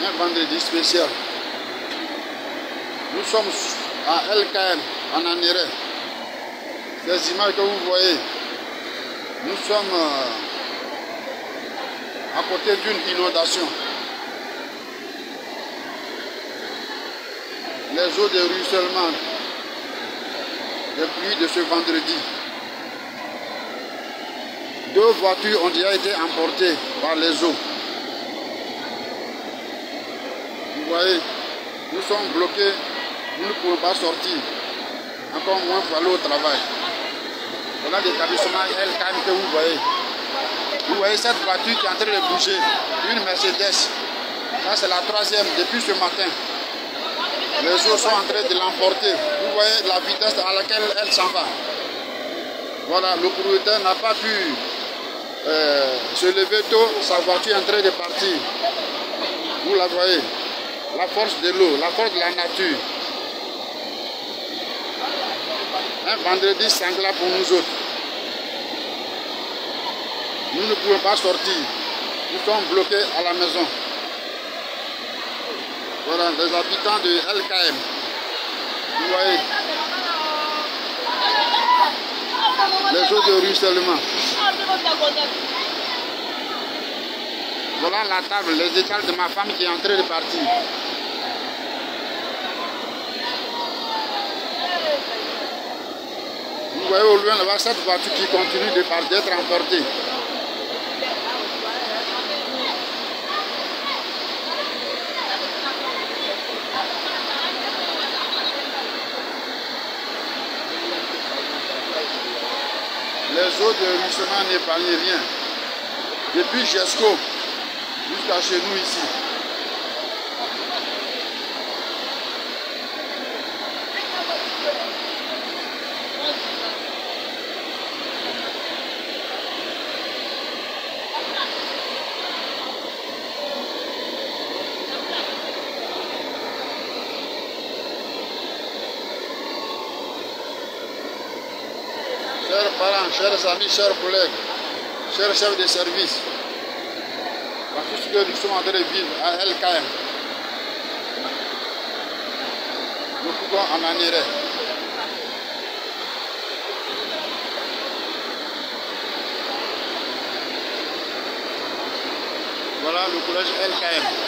un vendredi spécial. Nous sommes à LKM, en Anéré. Les images que vous voyez, nous sommes à côté d'une inondation. Les eaux de ruissellement des pluies de ce vendredi. 2 voitures ont déjà été emportées par les eaux. Vous voyez, nous sommes bloqués, nous ne pouvons pas sortir, encore moins pour aller au travail. Voilà l'établissement LKM que vous voyez. Vous voyez cette voiture qui est en train de bouger, une Mercedes. Ça c'est la 3e depuis ce matin. Les eaux sont en train de l'emporter. Vous voyez la vitesse à laquelle elle s'en va. Voilà, le propriétaire n'a pas pu se lever tôt, sa voiture est en train de partir. Vous la voyez, la force de l'eau, la force de la nature. Un vendredi sanglant pour nous autres. Nous ne pouvons pas sortir. Nous sommes bloqués à la maison. Voilà, les habitants de LKM. Vous voyez les eaux de ruissellement. Voilà la table, les étals de ma femme qui est en train de partir. Vous voyez au loin là-bas cette voiture qui continue d'être emportée. Les eaux de ruissellement n'épargnent rien. Depuis Jesco jusqu'à chez nous ici. Chers parents, chers amis, chers collègues, chers chefs de service, voici ce que nous sommes en train de vivre à LKM. Nous pouvons en Anéré. Voilà le collège LKM.